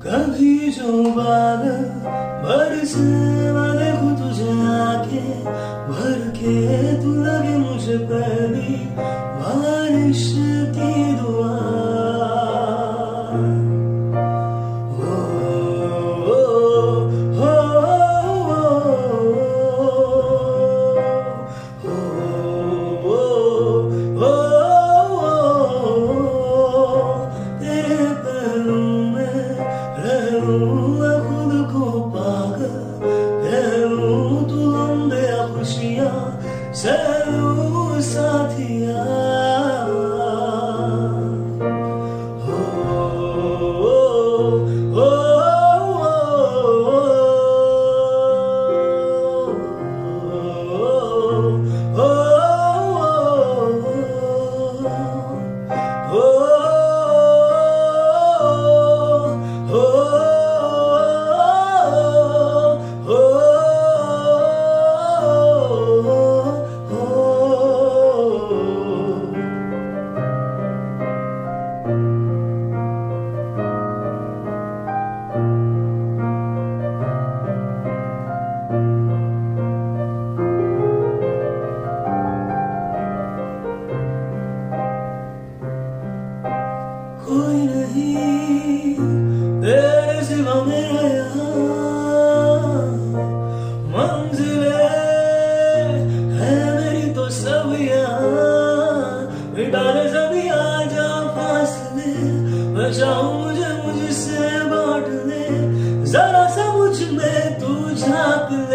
कभी जो बादल बरसे मैं देखूं तुझे आके भर के, तू लगे मुझे पहली बारिश की दुआ। साथिया हो हो कोई नहीं तेरे सिवा मेरा यहाँ, मंजिलें है मेरी तो सब यहाँ। मिटा ले सभी आजा फासले, मैं चाहूँ मुझे मुझसे बांट ले, जरा सा मुझ में तू झाँक ले।